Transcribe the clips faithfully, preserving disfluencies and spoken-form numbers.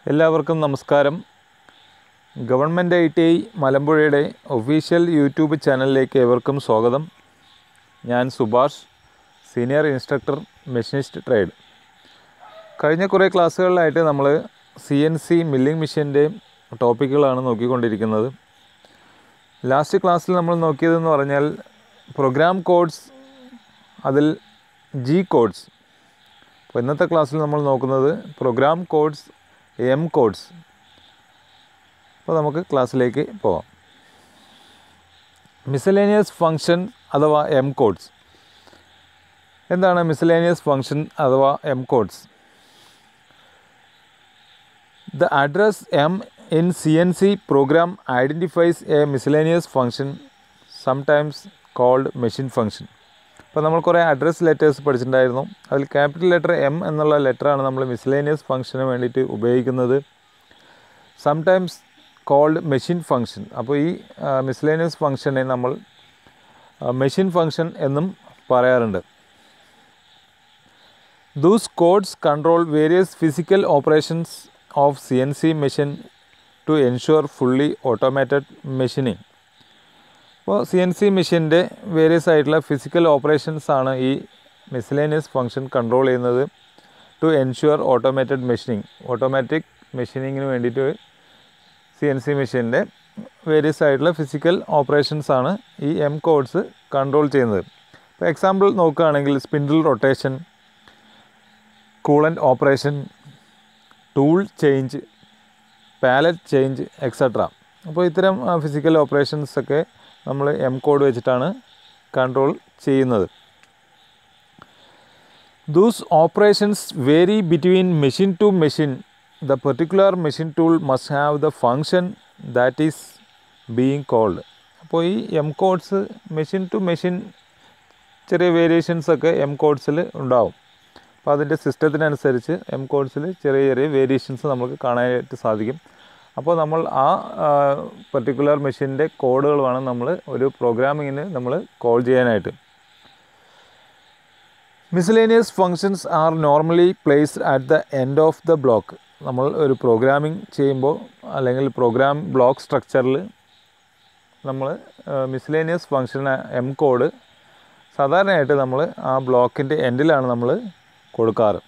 എല്ലാവർക്കും നമസ്കാരം. Government I T I മലമ്പുഴയുടെ ഒഫീഷ്യൽ യൂട്യൂബ് ചാനലിലേക്ക് ഏവർക്കും സ്വാഗതം. ഞാൻ Subhash, senior instructor, machinist trade. കഴിഞ്ഞ കുറേ ക്ലാസ്സുകളിലായിട്ട് നമ്മൾ സി എൻ സി മില്ലിംഗ് മെഷീൻ്റെ ടോപ്പിക്കുകളാണ് നോക്കിക്കൊണ്ടിരിക്കുന്നത്. ലാസ്റ്റ് ക്ലാസ്സിൽ നമ്മൾ നോക്കിയതെന്ന് പറഞ്ഞാൽ പ്രോഗ്രാം കോഡ്സ്, അതിൽ ജി കോഡ്സ്. അപ്പോൾ ഇന്നത്തെ ക്ലാസ്സിൽ നമ്മൾ നോക്കുന്നത് പ്രോഗ്രാം കോഡ്സ്, എം കോഡ്സ്. അപ്പോൾ നമുക്ക് ക്ലാസ്സിലേക്ക് പോകാം. മിസലേനിയസ് ഫങ്ഷൻ അഥവാ എം കോഡ്സ്. എന്താണ് മിസലേനിയസ് ഫങ്ഷൻ അഥവാ M codes? The address M in C N C program identifies a miscellaneous function, sometimes called machine function. അപ്പോൾ നമ്മൾ കുറേ അഡ്രസ് ലെറ്റേഴ്സ് പഠിച്ചിട്ടുണ്ടായിരുന്നു. അതിൽ ക്യാപിറ്റൽ ലെറ്റർ എം എന്നുള്ള ലെറ്ററാണ് നമ്മൾ മിസ്ലേനിയസ് ഫംഗ്ഷന് വേണ്ടിയിട്ട് ഉപയോഗിക്കുന്നത്. Sometimes called machine function. അപ്പോൾ ഈ മിസ്ലേനിയസ് ഫംഗ്ഷനെ നമ്മൾ മെഷീൻ ഫംഗ്ഷൻ എന്നും പറയാറുണ്ട്. Those codes control various physical operations of C N C machine to ensure fully automated machining. അപ്പോൾ സി എൻ സി മെഷീൻ്റെ വേരിയസ് ആയിട്ടുള്ള ഫിസിക്കൽ ഓപ്പറേഷൻസ് ആണ് ഈ മിസ്ലേനിയസ് ഫംഗ്ഷൻ കൺട്രോൾ ചെയ്യുന്നത്. To ensure automated machining, automatic മെഷീനിങ്ങിന് വേണ്ടിയിട്ട് സി എൻ സി മെഷീൻ്റെ various ആയിട്ടുള്ള ഫിസിക്കൽ ഓപ്പറേഷൻസ് ആണ് ഈ എം കോഡ്സ് കൺട്രോൾ ചെയ്യുന്നത്. ഇപ്പോൾ എക്സാമ്പിൾ നോക്കുകയാണെങ്കിൽ spindle rotation, coolant operation, tool change, pallet change, etcetera. അപ്പോൾ ഇത്തരം ഫിസിക്കൽ ഓപ്പറേഷൻസൊക്കെ നമ്മൾ എം കോഡ് വെച്ചിട്ടാണ് കൺട്രോൾ ചെയ്യുന്നത്. Those operations vary between machine to machine. The particular machine tool must have the function that is being called. അപ്പോൾ ഈ M codes machine to machine ചെറിയ വേരിയേഷൻസൊക്കെ എം കോഡ്സിൽ ഉണ്ടാവും. അപ്പോൾ അതിൻ്റെ സിസ്റ്റത്തിനനുസരിച്ച് എം കോഡ്സിൽ ചെറിയ ചെറിയ വേരിയേഷൻസ് നമുക്ക് കാണാനായിട്ട് സാധിക്കും. അപ്പോൾ നമ്മൾ ആ പർട്ടിക്കുലർ മെഷീൻ്റെ കോഡുകൾ വേണം നമ്മൾ ഒരു പ്രോഗ്രാമിങ്ങിന് നമ്മൾ കോൾ ചെയ്യാനായിട്ട്. Miscellaneous functions are normally placed at the end of the block. നമ്മൾ ഒരു പ്രോഗ്രാമിംഗ് ചെയ്യുമ്പോൾ അല്ലെങ്കിൽ പ്രോഗ്രാം ബ്ലോക്ക് സ്ട്രക്ചറിൽ നമ്മൾ മിസ്ലേനിയസ് ഫങ്ഷൻ എം കോഡ് സാധാരണയായിട്ട് നമ്മൾ ആ ബ്ലോക്കിൻ്റെ എൻഡിലാണ് നമ്മൾ കൊടുക്കാറ്.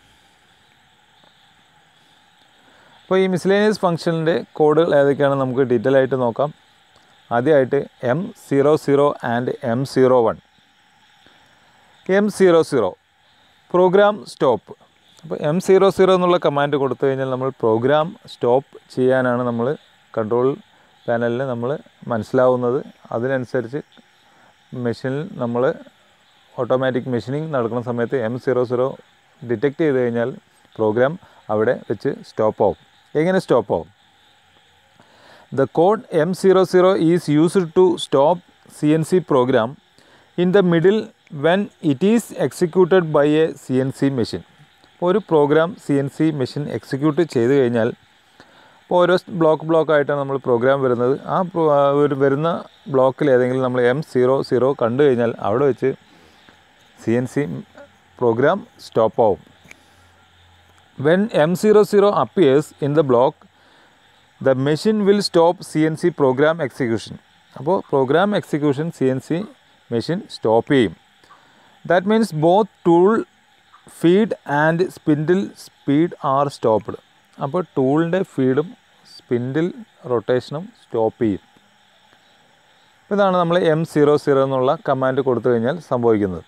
അപ്പോൾ ഈ മിസ്ലേനിയസ് ഫംഗ്ഷനിൻ്റെ കോഡുകൾ ഏതൊക്കെയാണ് നമുക്ക് ഡീറ്റെയിൽ ആയിട്ട് നോക്കാം. ആദ്യമായിട്ട് M zero zero and M zero one. M zero zero program stop. അപ്പോൾ എം സീറോ സീറോ എന്നുള്ള കമാൻഡ് കൊടുത്തു കഴിഞ്ഞാൽ നമ്മൾ പ്രോഗ്രാം സ്റ്റോപ്പ് ചെയ്യാനാണ് നമ്മൾ കൺട്രോൾ പാനലിൽ നമ്മൾ മനസ്സിലാവുന്നത്. അതിനനുസരിച്ച് മെഷീനിൽ നമ്മൾ ഓട്ടോമാറ്റിക് മെഷീനിങ് നടക്കുന്ന സമയത്ത് എം സീറോ സീറോ ഡിറ്റക്റ്റ് ചെയ്ത് കഴിഞ്ഞാൽ പ്രോഗ്രാം അവിടെ വെച്ച് സ്റ്റോപ്പ് ആവും. എങ്ങനെ സ്റ്റോപ്പ് ആവും? The code M zero zero is used to stop C N C program in the middle when it is executed by a C N C machine. അപ്പോൾ ഒരു program C N C machine execute ചെയ്ത് കഴിഞ്ഞാൽ ഇപ്പോൾ ഓരോ block ബ്ലോക്കായിട്ടാണ് നമ്മൾ programme വരുന്നത്. ആ ഒരു വരുന്ന ബ്ലോക്കിൽ ഏതെങ്കിലും നമ്മൾ എം സീറോ സീറോ കണ്ടു കഴിഞ്ഞാൽ അവിടെ വെച്ച് C N C program stop ആവും. When M zero zero appears in the block, the machine will stop C N C program execution. അപ്പോൾ program execution C N C machine stop ചെയ്യും. That means both tool feed and spindle speed are stopped. അപ്പോൾ ടൂളിൻ്റെ ഫീഡും spindle റൊട്ടേഷനും stop ചെയ്യും. ഇതാണ് നമ്മൾ M zero zero എന്നുള്ള കമാൻഡ് കൊടുത്തു കഴിഞ്ഞാൽ സംഭവിക്കുന്നത്.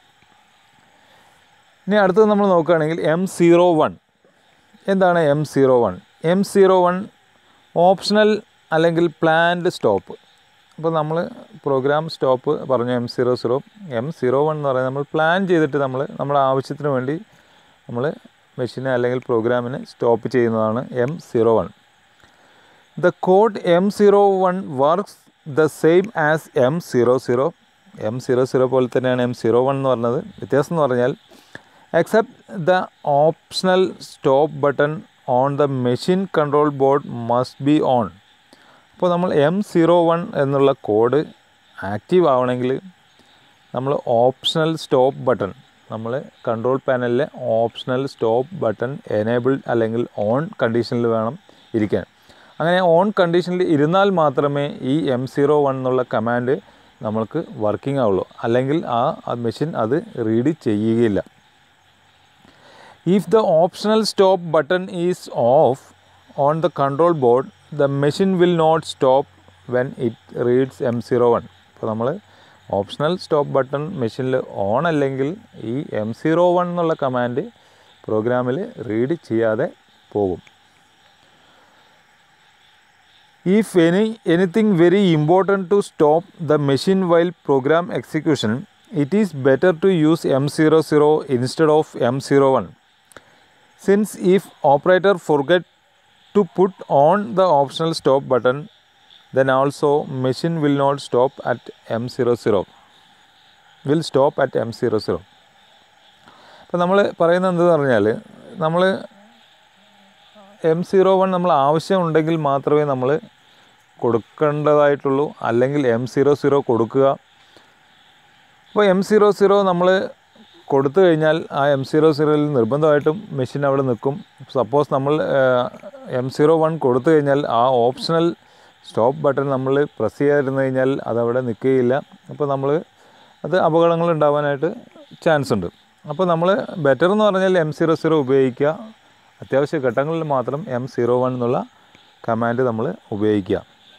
ഇനി അടുത്തത് നമ്മൾ നോക്കുകയാണെങ്കിൽ എം സീറോ വൺ. എന്താണ് M zero one? M zero one optional അല്ലെങ്കിൽ പ്ലാൻഡ് സ്റ്റോപ്പ്. അപ്പോൾ നമ്മൾ പ്രോഗ്രാം സ്റ്റോപ്പ് പറഞ്ഞു M zero zero. M zero one എന്ന് പറയുന്നത് നമ്മൾ പ്ലാൻ ചെയ്തിട്ട് നമ്മൾ നമ്മുടെ ആവശ്യത്തിന് വേണ്ടി നമ്മൾ മെഷീനെ അല്ലെങ്കിൽ പ്രോഗ്രാമിനെ സ്റ്റോപ്പ് ചെയ്യുന്നതാണ് M zero one. The code M zero one works the same as M zero zero. M zero zero പോലെ തന്നെയാണ് എം സീറോ വൺ എന്ന് പറഞ്ഞത്. വ്യത്യാസം എന്ന് പറഞ്ഞാൽ except the optional stop button on the machine control board must be on. അപ്പോൾ നമ്മൾ M zero one എന്നുള്ള കോഡ് ആക്റ്റീവ് ആവണമെങ്കിൽ നമ്മൾ ഓപ്ഷണൽ സ്റ്റോപ്പ് ബട്ടൺ നമ്മൾ കൺട്രോൾ പാനലിലെ ഓപ്ഷണൽ സ്റ്റോപ്പ് ബട്ടൺ എനേബിൾഡ് അല്ലെങ്കിൽ ഓൺ കണ്ടീഷനിൽ വേണം ഇരിക്കാൻ. അങ്ങനെ ഓൺ കണ്ടീഷനിൽ ഇരുന്നാൽ മാത്രമേ ഈ എം സീറോ വൺ എന്നുള്ള കമാൻഡ് നമ്മൾക്ക് വർക്കിംഗ് ആവുള്ളൂ, അല്ലെങ്കിൽ ആ മെഷീൻ അത് റീഡ് ചെയ്യുകയില്ല. If the optional stop button is off on the control board, the machine will not stop when it reads M zero one. അപ്പോൾ നമ്മൾ ഓപ്ഷണൽ സ്റ്റോപ്പ് ബട്ടൺ മെഷീനിൽ ഓൺ അല്ലെങ്കിൽ ഈ എം സീറോ വൺ എന്നുള്ള command പ്രോഗ്രാമിൽ read ചെയ്യാതെ പോകും. If any anything very important to stop the machine while program execution, it is better to use M zero zero instead of M zero one. Since if operator forget to put on the optional stop button, then also machine will not stop at M zero zero. Will stop at M zero zero. അപ്പോൾ നമ്മൾ പറയുന്നത് എന്തെന്ന് പറഞ്ഞാൽ, നമ്മൾ M zero one നമ്മൾ ആവശ്യമുണ്ടെങ്കിൽ മാത്രമേ നമ്മൾ കൊടുക്കേണ്ടതായിട്ടുള്ളൂ, അല്ലെങ്കിൽ എം സീറോ സീറോ കൊടുക്കുക. അപ്പോൾ എം സീറോ സീറോ നമ്മൾ കൊടുത്തു കഴിഞ്ഞാൽ ആ എം സീറോ സീറോയിൽ നിർബന്ധമായിട്ടും മെഷീൻ അവിടെ നിൽക്കും. സപ്പോസ് നമ്മൾ എം സീറോ വൺ കൊടുത്തു കഴിഞ്ഞാൽ ആ ഓപ്ഷണൽ സ്റ്റോപ്പ് ബട്ടൺ നമ്മൾ പ്രസ് ചെയ്യാതിരുന്നു കഴിഞ്ഞാൽ അതവിടെ നിൽക്കുകയില്ല. അപ്പോൾ നമ്മൾ അത് അപകടങ്ങൾ ഉണ്ടാവാനായിട്ട് ചാൻസ് ഉണ്ട്. അപ്പോൾ നമ്മൾ ബെറ്റർ എന്ന് പറഞ്ഞാൽ എം സീറോ സീറോ ഉപയോഗിക്കുക. അത്യാവശ്യ ഘട്ടങ്ങളിൽ മാത്രം എം സീറോ വൺ എന്നുള്ള കമാൻഡ് നമ്മൾ ഉപയോഗിക്കുക.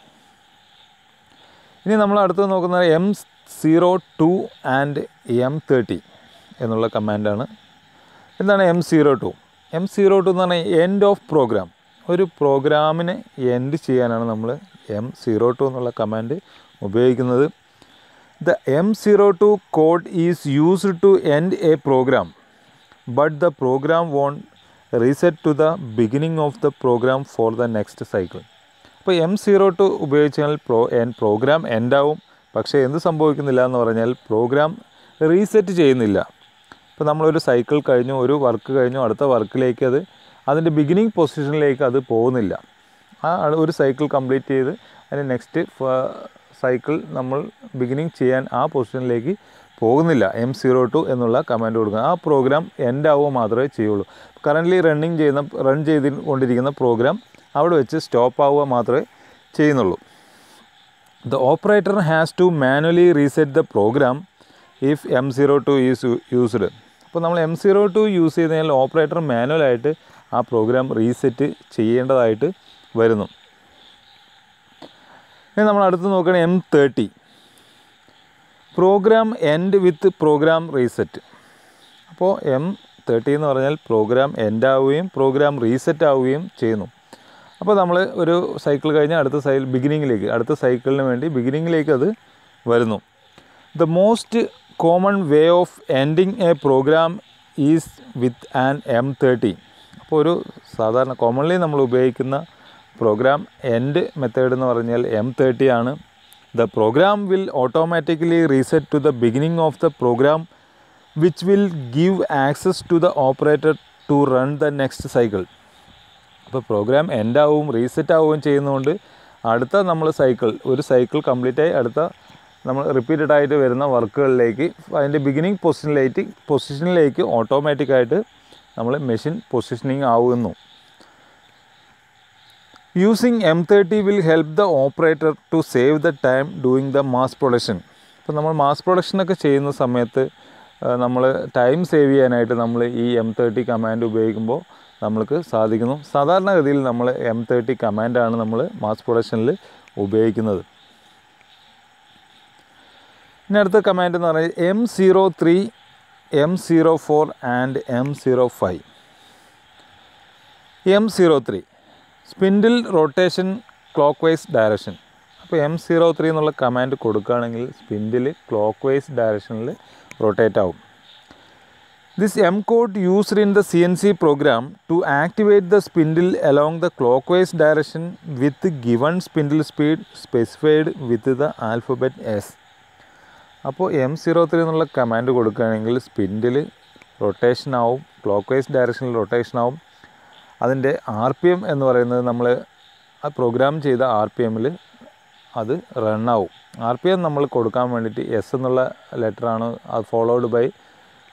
ഇനി നമ്മൾ അടുത്ത് നോക്കുന്നത് M zero two and M thirty എന്നുള്ള കമാൻഡാണ്. എന്താണ് M zero two? M zero two എന്ന് പറഞ്ഞാൽ എൻഡ് ഓഫ് പ്രോഗ്രാം. ഒരു പ്രോഗ്രാമിനെ എൻഡ് ചെയ്യാനാണ് നമ്മൾ എം സീറോ ടു എന്നുള്ള കമാൻഡ് ഉപയോഗിക്കുന്നത്. The M zero two code is used to end a program, but the program won't reset to the beginning of the program for the next cycle. അപ്പോൾ M zero two ഉപയോഗിച്ചാൽ പ്രോ എൻ program എൻഡാവും, പക്ഷേ എന്ത് സംഭവിക്കുന്നില്ല എന്ന് പറഞ്ഞാൽ പ്രോഗ്രാം റീസെറ്റ് ചെയ്യുന്നില്ല. ഇപ്പോൾ നമ്മളൊരു സൈക്കിൾ കഴിഞ്ഞു, ഒരു വർക്ക് കഴിഞ്ഞു, അടുത്ത വർക്കിലേക്ക് അത് അതിൻ്റെ ബിഗിനിങ് പൊസിഷനിലേക്ക് അത് പോകുന്നില്ല. ആ ഒരു സൈക്കിൾ കംപ്ലീറ്റ് ചെയ്ത് അതിന് നെക്സ്റ്റ് സൈക്കിൾ നമ്മൾ ബിഗിനിങ് ചെയ്യാൻ ആ പൊസിഷനിലേക്ക് പോകുന്നില്ല. എം സീറോ ടു എന്നുള്ള കമാൻഡ് കൊടുക്കുക. ആ പ്രോഗ്രാം എൻഡ് ആവുക മാത്രമേ ചെയ്യുള്ളൂ. കറൻ്റ്ലി റണ്ണിങ് ചെയ്യുന്ന റൺ ചെയ്ത് കൊണ്ടിരിക്കുന്ന പ്രോഗ്രാം അവിടെ വെച്ച് സ്റ്റോപ്പ് ആവുക മാത്രമേ ചെയ്യുന്നുള്ളൂ. The operator has to manually reset the program if M zero two is used. അപ്പോൾ നമ്മൾ എം സീറോ ടു യൂസ് ചെയ്ത് കഴിഞ്ഞാൽ ഓപ്പറേറ്റർ മാനുവലായിട്ട് ആ പ്രോഗ്രാം റീസെറ്റ് ചെയ്യേണ്ടതായിട്ട് വരുന്നു. ഇനി നമ്മൾ അടുത്ത് നോക്കുകയാണ് M thirty. Program end with program reset. അപ്പോൾ എം തേർട്ടി എന്ന് പറഞ്ഞാൽ പ്രോഗ്രാം എൻഡ് ആവുകയും പ്രോഗ്രാം റീസെറ്റ് ആവുകയും ചെയ്യുന്നു. അപ്പോൾ നമ്മൾ ഒരു സൈക്കിൾ കഴിഞ്ഞാൽ അടുത്ത സൈ ബിഗിനിങ്ങിലേക്ക് അടുത്ത സൈക്കിളിന് വേണ്ടി ബിഗിനിങ്ങിലേക്ക് അത് വരുന്നു. The most common way of ending a program is with an M thirty. അപ്പോൾ ഒരു സാധാരണ കോമൺലി നമ്മൾ ഉപയോഗിക്കുന്ന പ്രോഗ്രാം എൻഡ് മെത്തേഡ് എന്ന് പറഞ്ഞാൽ എം തേർട്ടി ആണ്. The program will automatically reset to the beginning of the program which will give access to the operator to run the next cycle. അപ്പോൾ program end ആവുകയും reset ആവുകയും ചെയ്യുന്നതുകൊണ്ട് അടുത്ത നമ്മൾ cycle ഒരു സൈക്കിൾ കംപ്ലീറ്റായി അടുത്ത നമ്മൾ റിപ്പീറ്റഡ് ആയിട്ട് വരുന്ന വർക്കുകളിലേക്ക് അതിൻ്റെ ബിഗിനിങ് പൊസിഷനിലേക്ക് പൊസിഷനിലേക്ക് ഓട്ടോമാറ്റിക്കായിട്ട് നമ്മൾ മെഷീൻ പൊസിഷനിങ് ആവുന്നു. Using M thirty will help the operator to save the time doing the mass production. ഇപ്പോൾ നമ്മൾ മാസ് പ്രൊഡക്ഷനൊക്കെ ചെയ്യുന്ന സമയത്ത് നമ്മൾ ടൈം സേവ് ചെയ്യാനായിട്ട് നമ്മൾ ഈ എം തേർട്ടി കമാൻഡ് ഉപയോഗിക്കുമ്പോൾ നമ്മൾക്ക് സാധിക്കുന്നു. സാധാരണഗതിയിൽ നമ്മൾ എം തേർട്ടി കമാൻഡാണ് നമ്മൾ മാസ് പ്രൊഡക്ഷനിൽ ഉപയോഗിക്കുന്നത്. ഇനി അടുത്ത കമാൻഡ് എന്ന് പറയുന്നത് M zero three, M zero four and M zero five. M zero three spindle rotation clockwise direction. അപ്പോൾ എം സീറോ ത്രീ എന്നുള്ള കമാൻഡ് കൊടുക്കുകയാണെങ്കിൽ സ്പിൻഡിൽ ക്ലോക്ക് വൈസ് ഡയറക്ഷനിൽ റൊട്ടേറ്റ് ആവും. This M code used in the C N C program to activate the spindle along the clockwise direction with given spindle speed specified with the alphabet S. അപ്പോൾ M zero three എന്നുള്ള command കൊടുക്കുകയാണെങ്കിൽ spindle rotation ആവും, clockwise ഡയറക്ഷനിൽ rotation ആവും. അതിൻ്റെ R P M എന്ന് പറയുന്നത് നമ്മൾ ആ പ്രോഗ്രാം ചെയ്ത ആർ പി എമ്മിൽ അത് റണ്ണാവും. ആർ പി എം നമ്മൾ കൊടുക്കാൻ വേണ്ടിയിട്ട് എസ് എന്നുള്ള ലെറ്ററാണ് അത് ഫോളോഡ് ബൈ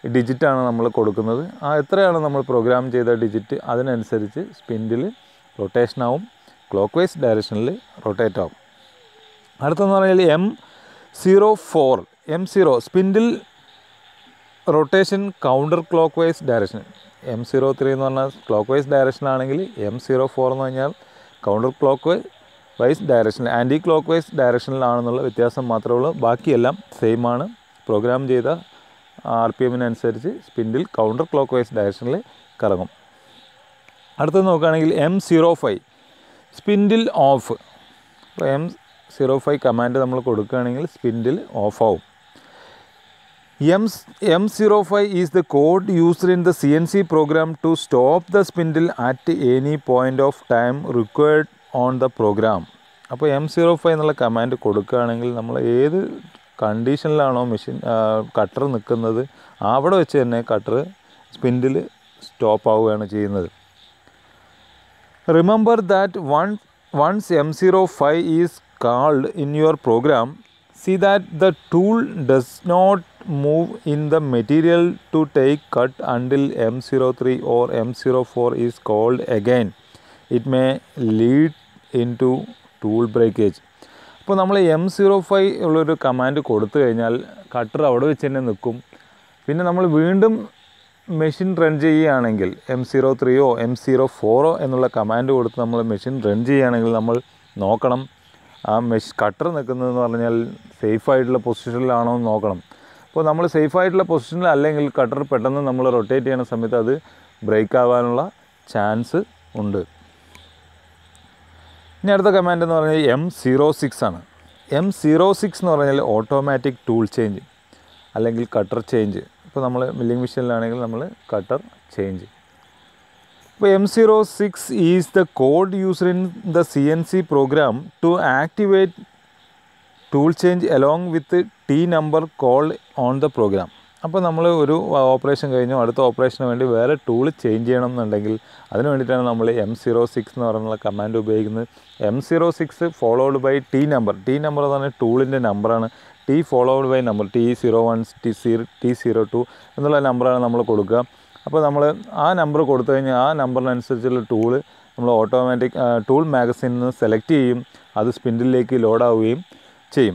ഡിജിറ്റാണ് നമ്മൾ കൊടുക്കുന്നത്. ആ എത്രയാണ് നമ്മൾ പ്രോഗ്രാം ചെയ്ത ഡിജിറ്റ് അതിനനുസരിച്ച് സ്പിൻഡിൽ റൊട്ടേഷൻ ആവും, ക്ലോക്ക് വൈസ് ഡയറക്ഷനിൽ റൊട്ടേറ്റ് ആവും. അടുത്തെന്ന് പറഞ്ഞാൽ M zero four M zero spindle rotation counter clockwise direction. M zero three എന്ന് പറഞ്ഞാൽ ക്ലോക്ക് വൈസ് ഡയറക്ഷനാണെങ്കിൽ എം സീറോ ഫോർ എന്ന് പറഞ്ഞാൽ കൗണ്ടർ ക്ലോക്ക് വൈസ് ഡയറക്ഷനിൽ ആൻറ്റി ക്ലോക്ക് വൈസ് ഡയറക്ഷനിലാണെന്നുള്ള വ്യത്യാസം മാത്രമേ ഉള്ളൂ. ബാക്കിയെല്ലാം സെയിം ആണ്. പ്രോഗ്രാം ചെയ്ത ആർ പി എമ്മിനനുസരിച്ച് സ്പിൻഡിൽ കൗണ്ടർ ക്ലോക്ക് വൈസ് ഡയറക്ഷനിൽ കറങ്ങും. അടുത്തത് നോക്കുകയാണെങ്കിൽ M zero five spindle of. അപ്പോൾ എം സീറോ ഫൈവ് കമാൻഡ് നമ്മൾ കൊടുക്കുകയാണെങ്കിൽ സ്പിൻഡിൽ ഓഫ് ആവും. M, M zero five is the code used in the C N C program to stop the spindle at any point of time required on the program. അപ്പോൾ M zero five എന്നുള്ള command കൊടുക്കുകയാണെങ്കിൽ നമ്മൾ ഏത് കണ്ടീഷനിലാണോ machine cutter നിൽക്കുന്നത് അവിടെ വെച്ച് തന്നെ cutter spindle stop ആവുകയാണ് ചെയ്യുന്നത്. Remember that one once M zero five is called in your program, see that the tool does not move in the material to take cut until M zero three or M zero four is called again. It may lead into tool breakage. അപ്പോൾ നമ്മൾ M zero five ഉള്ളൊരു command കൊടുത്തു കഴിഞ്ഞാൽ cutter അവിടെ വെച്ച് തന്നെ നിൽക്കും. പിന്നെ നമ്മൾ വീണ്ടും മെഷീൻ റൺ ചെയ്യുകയാണെങ്കിൽ എം സീറോ ത്രീയോ എം സീറോ ഫോറോ എന്നുള്ള കമാൻഡ് കൊടുത്ത് നമ്മൾ മെഷീൻ റൺ ചെയ്യുകയാണെങ്കിൽ നമ്മൾ നോക്കണം ആ മെഷ് കട്ടർ നിൽക്കുന്നതെന്ന് പറഞ്ഞാൽ സേഫായിട്ടുള്ള പൊസിഷനിലാണോ എന്ന് നോക്കണം. അപ്പോൾ നമ്മൾ സേഫായിട്ടുള്ള പൊസിഷനിൽ അല്ലെങ്കിൽ കട്ടർ പെട്ടെന്ന് നമ്മൾ റൊട്ടേറ്റ് ചെയ്യുന്ന സമയത്ത് അത് ബ്രേക്ക് ആവാനുള്ള ചാൻസ് ഉണ്ട്. ഇനി അടുത്ത കമാൻഡ് എന്ന് പറഞ്ഞാൽ എം സീറോ സിക്സ് ആണ്. എം സീറോ സിക്സ് എന്ന് പറഞ്ഞാൽ ഓട്ടോമാറ്റിക് ടൂൾ ചേഞ്ച് അല്ലെങ്കിൽ കട്ടർ ചേഞ്ച്. ഇപ്പോൾ നമ്മൾ മില്ലിംഗ് മെഷീനിലാണെങ്കിൽ നമ്മൾ കട്ടർ ചേഞ്ച്. അപ്പോൾ M zero six is the code used in the C N C program to activate tool change along with T number called on the program. അപ്പോൾ നമ്മൾ ഒരു operation കഴിഞ്ഞു അടുത്ത ഓപ്പറേഷന് വേണ്ടി വേറെ ടൂൾ ചേഞ്ച് ചെയ്യണം എന്നുണ്ടെങ്കിൽ അതിന് വേണ്ടിയിട്ടാണ് നമ്മൾ എം സീറോ സിക്സ് എന്ന് പറയുന്ന കമാൻഡ് ഉപയോഗിക്കുന്നത്. M zero six followed by T number. T number എന്ന് പറഞ്ഞാൽ ടൂളിൻ്റെ നമ്പറാണ്. T followed by number T zero one T zero T zero two എന്നുള്ള നമ്പറാണ് നമ്മൾ കൊടുക്കുക. അപ്പോൾ നമ്മൾ ആ നമ്പർ കൊടുത്തു കഴിഞ്ഞാൽ ആ നമ്പറിനനുസരിച്ചുള്ള ടൂള് നമ്മൾ ഓട്ടോമാറ്റിക് ടൂൾ മാഗസിനിൽ നിന്ന് സെലക്ട് ചെയ്യും. അത് സ്പിൻഡിലേക്ക് ലോഡാവുകയും ചെയ്യും.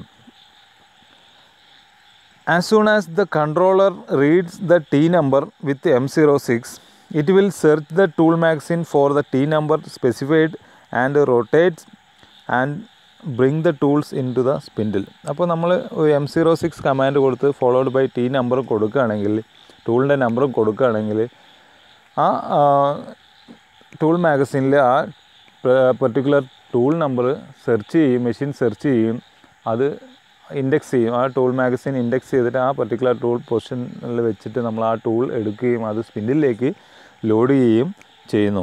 As soon as the controller reads the T number with M zero six it will search the tool magazine for the T number specified and rotates and bring the tools in to the spindle. അപ്പോൾ നമ്മൾ M zero six command കൊടുത്ത് followed by T number കൊടുക്കുകയാണെങ്കിൽ ടൂളിൻ്റെ നമ്പറും കൊടുക്കുകയാണെങ്കിൽ ആ tool മാഗസിനിൽ ആ പെർട്ടിക്കുലർ ടൂൾ നമ്പർ സെർച്ച് ചെയ്യും, മെഷീൻ സെർച്ച് ചെയ്യും, അത് ഇൻഡെക്സ് ചെയ്യും. ആ ടൂൾ മാഗസിൻ ഇൻഡെക്സ് ചെയ്തിട്ട് ആ പെർട്ടിക്കുലർ ടൂൾ പൊസിഷനിൽ വെച്ചിട്ട് നമ്മൾ ആ ടൂൾ എടുക്കുകയും അത് സ്പിൻഡിലേക്ക് ലോഡ് ചെയ്യുകയും ചെയ്യുന്നു.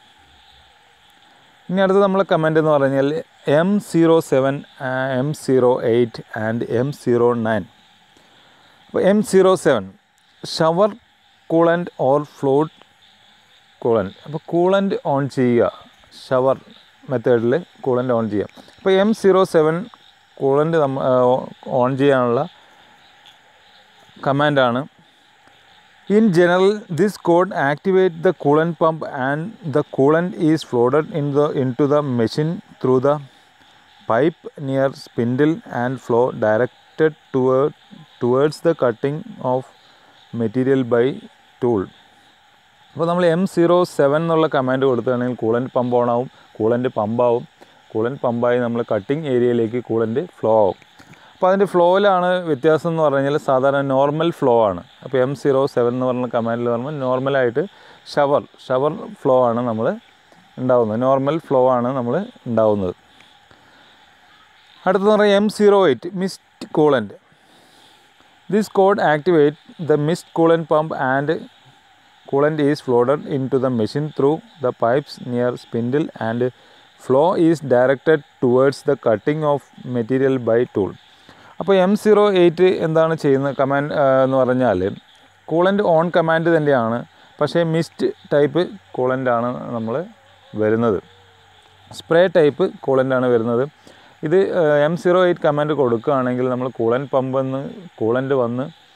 ഇനി അടുത്ത് നമ്മളെ കമൻറ്റ് എന്ന് പറഞ്ഞാൽ M zero seven M zero eight and M zero nine. അപ്പോൾ M zero seven shower coolant or float coolant. അപ്പോൾ കൂളൻ്റ് ഓൺ ചെയ്യുക, ഷവർ മെത്തേഡിൽ കൂളൻ്റ് ഓൺ ചെയ്യുക. അപ്പോൾ എം സീറോ സെവൻ കൂളൻ്റ് നമ്മ ഓൺ ചെയ്യാനുള്ള കമാൻഡാണ്. In general this code activate the coolant pump and the coolant is flooded in the in to the machine through the pipe near spindle and flow directed toward towards the cutting of material by tool. അപ്പോൾ നമ്മൾ M zero seven എന്നുള്ള command കൊടുക്കുകയാണെങ്കിൽ coolant pump on ആവും, coolant പമ്പാവും. Coolant പമ്പായി നമ്മൾ cutting ഏരിയയിലേക്ക് coolant flow ആവും. അപ്പോൾ അതിൻ്റെ ഫ്ലോയിലാണ് വ്യത്യാസം എന്ന് പറഞ്ഞു കഴിഞ്ഞാൽ സാധാരണ നോർമൽ ഫ്ലോ ആണ്. അപ്പോൾ എം സീറോ സെവൻ എന്ന് പറഞ്ഞ കമാൻഡിൽ പറയുമ്പോൾ നോർമലായിട്ട് ഷവർ ഷവർ ഫ്ലോ ആണ് നമ്മൾ ഉണ്ടാവുന്നത്, നോർമൽ ഫ്ലോ ആണ് നമ്മൾ ഉണ്ടാവുന്നത്. അടുത്തെന്ന് പറഞ്ഞാൽ M zero eight mist coolant. This code activates the mist coolant pump and coolant is flooded into the machine through the pipes near spindle and flow is directed towards the cutting of material by tool. അപ്പോൾ M zero eight എന്താണ് ചെയ്യുന്നത് command എന്ന് പറഞ്ഞാൽ coolant on command തന്നെയാണ്, പക്ഷേ mist type കൂളൻ്റാണ് നമ്മൾ വരുന്നത്, spray type കൂളൻ്റാണ് വരുന്നത്. ഇത് എം സീറോ എയ്റ്റ് കമാൻഡ് കൊടുക്കുകയാണെങ്കിൽ നമ്മൾ കൂളൻ്റ് പമ്പെന്ന് കൂളൻ്റ് വന്ന്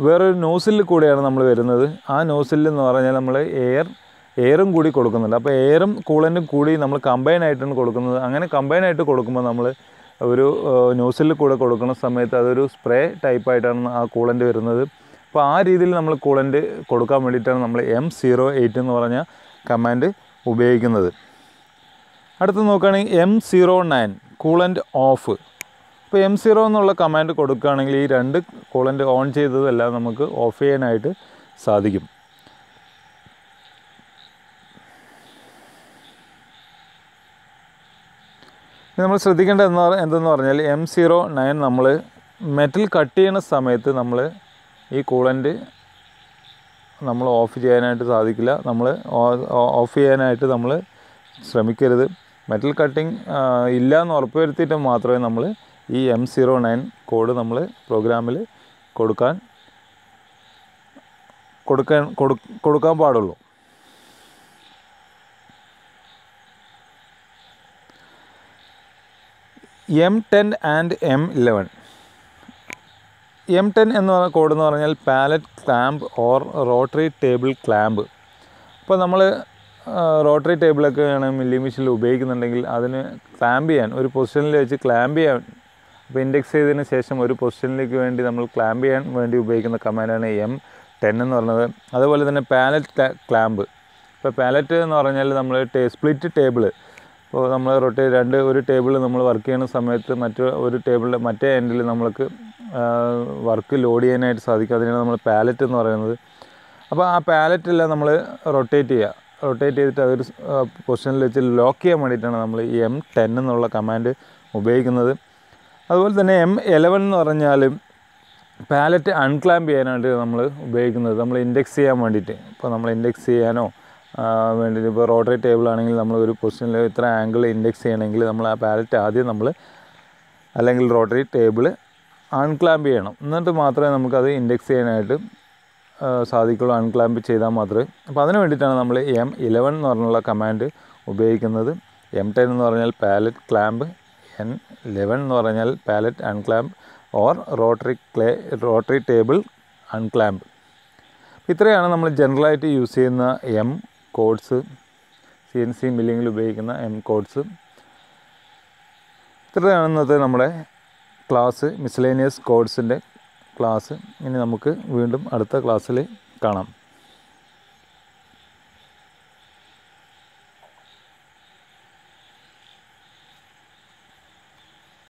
വേറൊരു നോസിലിൽ കൂടെയാണ് നമ്മൾ വരുന്നത്. ആ നോസിൽ എന്ന് പറഞ്ഞാൽ നമ്മൾ എയർ എയറും കൂടി കൊടുക്കുന്നുണ്ട്. അപ്പോൾ എയറും കൂളൻറ്റും കൂടി നമ്മൾ കമ്പൈൻ ആയിട്ടാണ് കൊടുക്കുന്നത്. അങ്ങനെ കമ്പൈൻ ആയിട്ട് കൊടുക്കുമ്പോൾ നമ്മൾ ഒരു നോസിലിൽ കൂടെ കൊടുക്കുന്ന സമയത്ത് അതൊരു സ്പ്രേ ടൈപ്പായിട്ടാണ് ആ കൂളൻറ്റ് വരുന്നത്. അപ്പോൾ ആ രീതിയിൽ നമ്മൾ കൂളൻറ്റ് കൊടുക്കാൻ വേണ്ടിയിട്ടാണ് നമ്മൾ എം സീറോ എയ്റ്റ് എന്ന് പറഞ്ഞ കമാൻഡ് ഉപയോഗിക്കുന്നത്. അടുത്ത് നോക്കുകയാണെങ്കിൽ M zero nine coolant off. ഇപ്പോൾ എം സീറോ എന്നുള്ള കമാൻഡ് കൊടുക്കുകയാണെങ്കിൽ ഈ രണ്ട് കൂളൻറ്റ് ഓൺ ചെയ്തതെല്ലാം നമുക്ക് ഓഫ് ചെയ്യാനായിട്ട് സാധിക്കും. നമ്മൾ ശ്രദ്ധിക്കേണ്ടത് എന്ന് എന്തെന്ന് പറഞ്ഞാൽ എം സീറോ നയൻ നമ്മൾ മെറ്റൽ കട്ട് ചെയ്യുന്ന സമയത്ത് നമ്മൾ ഈ കൂളൻറ്റ് നമ്മൾ ഓഫ് ചെയ്യാനായിട്ട് സാധിക്കില്ല. നമ്മൾ ഓഫ് ചെയ്യാനായിട്ട് നമ്മൾ ശ്രമിക്കരുത്. മെറ്റൽ കട്ടിങ് ഇല്ല എന്ന് ഉറപ്പ് വരുത്തിയിട്ട് മാത്രമേ നമ്മൾ ഈ എം സീറോ നയൻ കോഡ് നമ്മൾ പ്രോഗ്രാമിൽ കൊടുക്കാൻ കൊടുക്കാൻ കൊടുക്കാൻ പാടുള്ളൂ. M ten and M eleven. M ten എന്ന് പറഞ്ഞ കോഡ് എന്ന് പറഞ്ഞാൽ pallet clamp or rotary table clamp. അപ്പോൾ നമ്മൾ റോട്ടറി ടേബിളൊക്കെയാണ് മില്ലിംഗ് മെഷീനിൽ ഉപയോഗിക്കുന്നുണ്ടെങ്കിൽ അതിന് ക്ലാമ്പ് ചെയ്യാൻ ഒരു പൊസിഷനിൽ വെച്ച് ക്ലാമ്പ് ചെയ്യാൻ, അപ്പോൾ ഇൻഡെക്സ് ചെയ്തതിന് ശേഷം ഒരു പൊസിഷനിലേക്ക് വേണ്ടി നമ്മൾ ക്ലാമ്പ് ചെയ്യാൻ വേണ്ടി ഉപയോഗിക്കുന്ന കമാൻഡാണ് എം ടെൻ എന്ന് പറയുന്നത്. അതുപോലെ തന്നെ പാലറ്റ് ക്ലാമ്പ്. ഇപ്പോൾ പാലറ്റ് എന്ന് പറഞ്ഞാൽ നമ്മൾ ടേ സ്പ്ലിറ്റ് ടേബിൾ. അപ്പോൾ നമ്മൾ റൊട്ടേ രണ്ട് ഒരു ടേബിൾ നമ്മൾ വർക്ക് ചെയ്യുന്ന സമയത്ത് മറ്റു ഒരു ടേബിളിൻ്റെ മറ്റേ എൻഡിൽ നമ്മൾക്ക് വർക്ക് ലോഡ് ചെയ്യാനായിട്ട് സാധിക്കും. അതിനാണ് നമ്മൾ പാലറ്റ് എന്ന് പറയുന്നത്. അപ്പോൾ ആ പാലറ്റെല്ലാം നമ്മൾ റൊട്ടേറ്റ് ചെയ്യുക. റൊട്ടേറ്റ് ചെയ്തിട്ട് അതൊരു പൊസിഷനിൽ വെച്ച് ലോക്ക് ചെയ്യാൻ വേണ്ടിയിട്ടാണ് നമ്മൾ ഈ എം ടെൻ എന്നുള്ള കമാൻഡ് ഉപയോഗിക്കുന്നത്. അതുപോലെ തന്നെ എം ഇലവൻ എന്ന് പറഞ്ഞാൽ പാലറ്റ് അൺക്ലാമ്പ് ചെയ്യാനായിട്ട് നമ്മൾ ഉപയോഗിക്കുന്നത്. നമ്മൾ ഇൻഡെക്സ് ചെയ്യാൻ വേണ്ടിയിട്ട്, ഇപ്പോൾ നമ്മൾ ഇൻഡെക്സ് ചെയ്യാനോ വേണ്ടിയിട്ട്, ഇപ്പോൾ റോട്ടറി ടേബിൾ ആണെങ്കിൽ നമ്മൾ ഒരു പൊസിഷനിൽ ഇത്ര ആംഗിൾ ഇൻഡെക്സ് ചെയ്യണമെങ്കിൽ നമ്മൾ ആ പാലറ്റ് ആദ്യം നമ്മൾ അല്ലെങ്കിൽ റോട്ടറി ടേബിൾ അൺക്ലാമ്പ് ചെയ്യണം. എന്നിട്ട് മാത്രമേ നമുക്കത് ഇൻഡെക്സ് ചെയ്യാനായിട്ട് സാധിക്കുള്ളൂ. അൺക്ലാമ്പ് ചെയ്താൽ മാത്രമേ. അപ്പോൾ അതിന് വേണ്ടിയിട്ടാണ് നമ്മൾ എം ഇലവൻ എന്ന് പറഞ്ഞുള്ള കമാൻഡ് ഉപയോഗിക്കുന്നത്. എം ടെൻ എന്ന് പറഞ്ഞാൽ പാലറ്റ് ക്ലാമ്പ്, എൻ ഇലവൻ എന്ന് പറഞ്ഞാൽ pallet unclamp or rotary clay rotary table unclamp. ഇത്രയാണ് നമ്മൾ ജനറലായിട്ട് യൂസ് ചെയ്യുന്ന M codes, C N C മില്ലിങ്ങിൽ ഉപയോഗിക്കുന്ന എം കോഡ്സ്. ഇത്രയാണ് ഇന്നത്തെ നമ്മുടെ ക്ലാസ്, മിസ്ലേനിയസ് കോഡ്സിൻ്റെ ക്ലാസ്. ഇനി നമുക്ക് വീണ്ടും അടുത്ത ക്ലാസ്സിൽ കാണാം.